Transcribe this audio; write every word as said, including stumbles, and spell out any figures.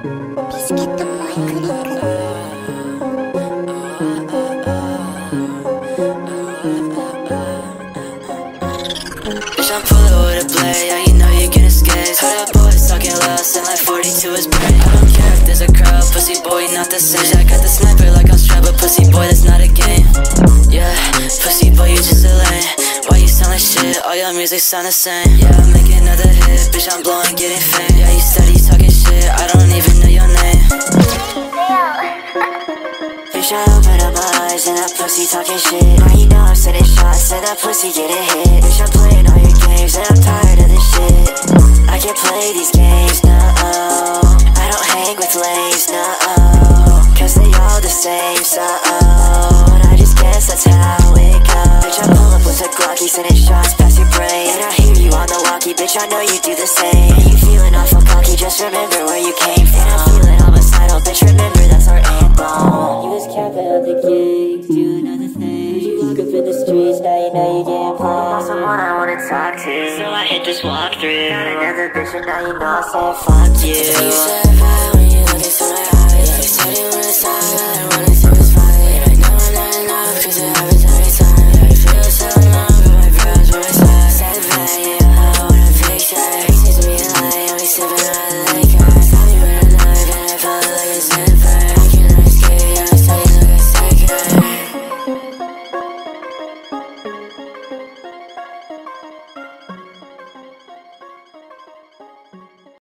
Biscuit the mic. Bitch, I'm pulling with a blade, yeah, you know you can escape. Heard that boys talking loud, send like forty to his brain. I don't care if there's a crowd, pussy boy, not the same. I got the sniper like I'm strapped, but pussy boy, that's not a game. Yeah, pussy boy, you just a lame. Why you sound like shit, all your music sound the same. Yeah, I'm making another hit, bitch, I'm blowing, getting fame. Yeah, you steady talking shit, I don't even know your name. Bitch, I open up my eyes and that pussy talking shit. Now you know I'm sending shots and that pussy getting hit. Bitch, I'm playing all your games and I'm tired of this shit. I can't play these games, no. I don't hang with lames, no. Cause they all the same, so and I just guess that's how it goes. Bitch, I pull up with a Glocky, sending shots past your brain. And I hear you on the walkie, bitch, I know you do the same. And you feeling awful cocky, just remember where you came from. And I'm feeling homicidal, bitch, remember that's our anthem. You was camping at the gigs, doing other things. You walk up in the streets, now you know you getting played. Not someone I wanna talk to, so I hit this walkthrough. Got another bitch and now you know I said fuck you. You said hi when you look into my eyes. You said you wanna stop, I wanna